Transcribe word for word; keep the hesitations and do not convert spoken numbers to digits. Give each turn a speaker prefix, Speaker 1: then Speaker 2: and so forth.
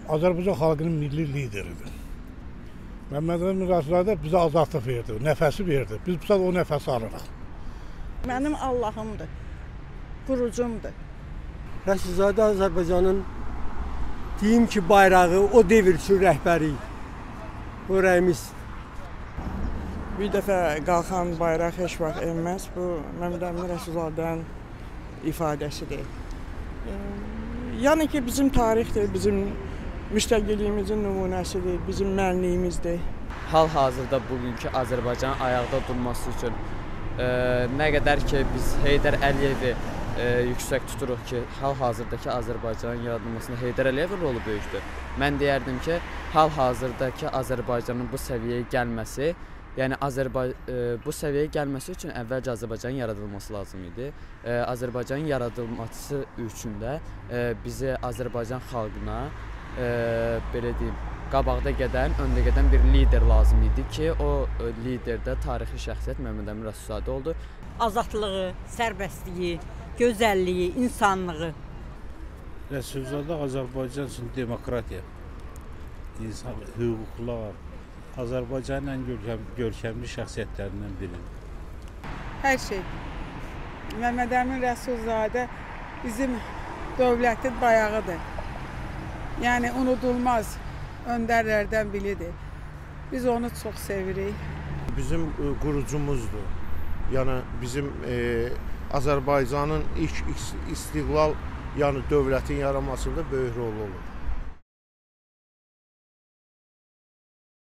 Speaker 1: Azərbaycan xalqının milli lideridir. Məhəmməd Əmin Rəsulzadə bizə azadlıq verdi, nəfəsi verdi. Biz bu saat o nəfəsi alırıq.
Speaker 2: Mənim Allahımdır, qurucumdur.
Speaker 3: Rəsulzadə Azərbaycanın deyim ki, bayrağı o devir üçün rəhbəri, o rəyimiz.
Speaker 2: Bir dəfə qalxan bayraq heç vaxt enməz. Bu, Məhəmməd Əmin Rəsulzadənin ifadəsidir. Yəni ki, bizim tarixdir, bizim müstəqilliyimizin nümunəsidir, bizim mənliyimizdir.
Speaker 4: Hal-hazırda bugünkü Azərbaycanın ayaqda durması üçün e, nə qədər ki, biz Heydər Əliyevi e, yüksək tuturuq ki, hal-hazırdakı Azərbaycanın yaradılmasında Heydər Əliyevin rolu böyükdür. Mən deyərdim ki, hal-hazırdakı Azərbaycanın bu səviyyəyə gəlməsi, yəni Azərbay e, bu səviyyəyə gəlməsi üçün əvvəlcə Azərbaycanın yaradılması lazım idi. E, Azərbaycanın yaradılması üçün də e, bizi Azərbaycan xalqına e, belə deyim, qabaqda gedən, öndə gedən bir lider lazım idi ki, o e, lider də tarixi şəxsiyyət Məhəmməd Əmin Rəsulzadə oldu.
Speaker 5: Azadlığı, sərbəstliyi, gözəlliyi, insanlığı.
Speaker 6: Rəsulzadə Azərbaycan üçün demokratiya, insan hüquqlar, Azərbaycanın ən görkəm, görkəmli şəxsiyyətlərindən biridir.
Speaker 2: Hər şey. Məhəmməd Əmin Rəsulzadə bizim dövlətin bayağıdır. Yəni, unudulmaz öndərlərdən biridir. Biz onu çox sevirik.
Speaker 7: Bizim e, qurucumuzdur. Yəni, bizim e, Azərbaycanın ilk istiqlal, yəni dövlətin yaranmasında böyük rol olur.